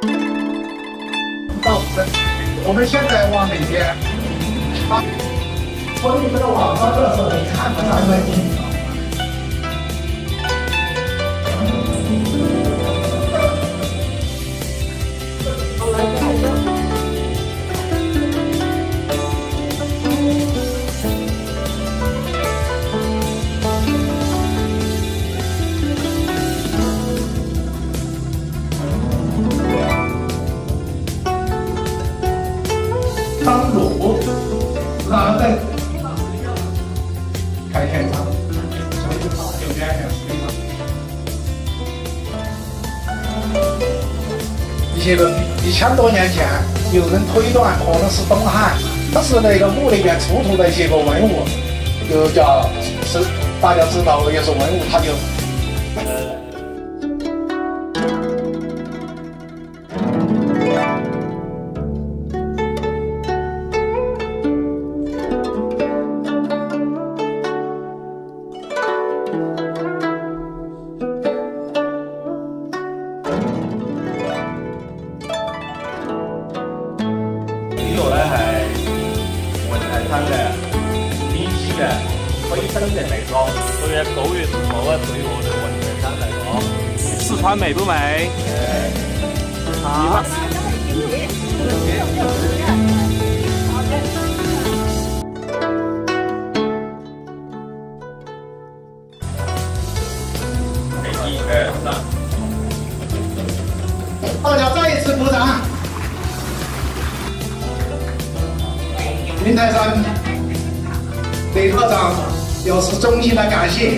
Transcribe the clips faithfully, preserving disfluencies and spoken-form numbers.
到我们现在往那边，把从你们的网上热搜里看不到问题。 当路，然后再开现场，所以就好，有点像非常。一些个一千多年前，有人推断可能是东汉，它是那个墓里边出土的一些个文物，就叫是大家知道也是文物，它就呃。 呢度咧係雲提生嘅天師嘅飛升嘅地方，佢嘅古月土啊，對我哋雲提生嚟講，四川美不美？誒，啊！一二三， 大家再一次鼓掌。 云台山李科长表示衷心的感谢。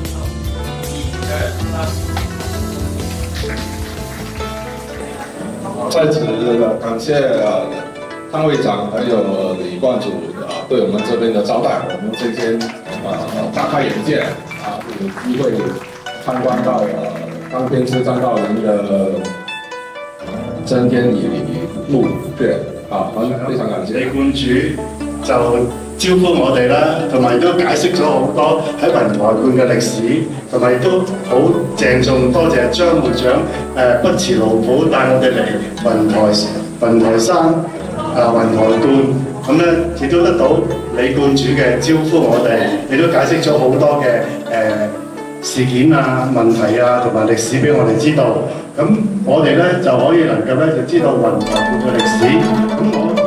在此感谢呃汤会长还有李观主啊对我们这边的招待，我们今天呃大开眼界啊，有机会参观到呃当天师张道人的真天乙墓穴啊，好，非常感谢。 李觀主就招呼我哋啦，同埋都解釋咗好多喺雲台觀嘅歷史，同埋都好鄭重多謝張會長誒不辭勞苦帶我哋嚟雲台雲台山啊雲台觀，咁咧亦都得到李觀主嘅招呼我哋，亦都解釋咗好多嘅誒事件啊、問題啊同埋歷史俾我哋知道，咁我哋咧就可以能夠咧就知道雲台觀嘅歷史，咁我。